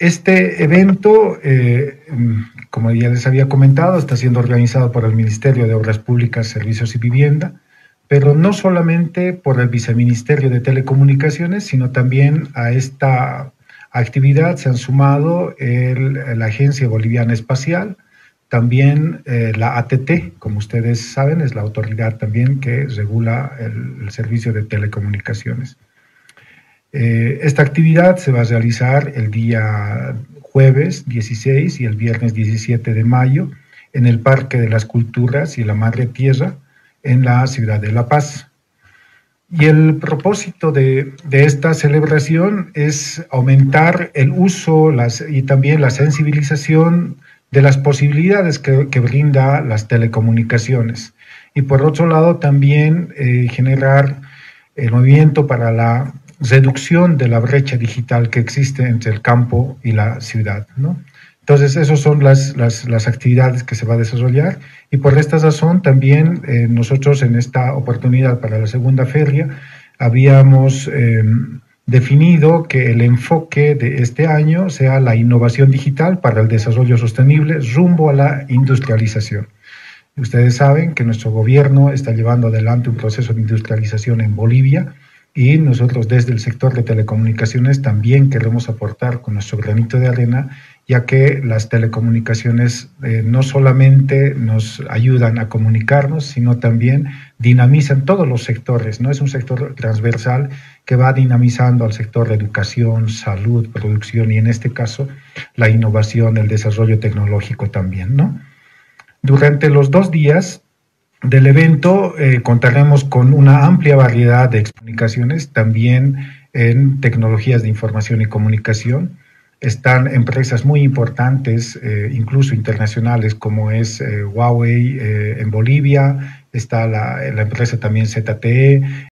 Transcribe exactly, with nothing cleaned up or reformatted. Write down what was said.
Este evento, eh, como ya les había comentado, está siendo organizado por el Ministerio de Obras Públicas, Servicios y Vivienda, pero no solamente por el Viceministerio de Telecomunicaciones, sino también a esta actividad se han sumado el, la Agencia Boliviana Espacial, también eh, la A T T, como ustedes saben, es la autoridad también que regula el, el servicio de telecomunicaciones. Eh, esta actividad se va a realizar el día jueves dieciséis y el viernes diecisiete de mayo en el Parque de las Culturas y la Madre Tierra en la ciudad de La Paz. Y el propósito de, de esta celebración es aumentar el uso las, y también la sensibilización de las posibilidades que, que brinda las telecomunicaciones. Y por otro lado también eh, generar el movimiento para la reducción de la brecha digital que existe entre el campo y la ciudad, ¿no? Entonces, esas son las, las, las actividades que se va a desarrollar y por esta razón también eh, nosotros en esta oportunidad para la segunda feria habíamos eh, definido que el enfoque de este año sea la innovación digital para el desarrollo sostenible rumbo a la industrialización. Ustedes saben que nuestro gobierno está llevando adelante un proceso de industrialización en Bolivia y nosotros desde el sector de telecomunicaciones también queremos aportar con nuestro granito de arena, ya que las telecomunicaciones eh, no solamente nos ayudan a comunicarnos, sino también dinamizan todos los sectores, ¿no? Es un sector transversal que va dinamizando al sector de educación, salud, producción y en este caso la innovación, el desarrollo tecnológico también, ¿no? Durante los dos días del evento eh, contaremos con una amplia variedad de explicaciones, también en tecnologías de información y comunicación. Están empresas muy importantes, eh, incluso internacionales, como es eh, Huawei eh, en Bolivia, está la, la empresa también Z T E,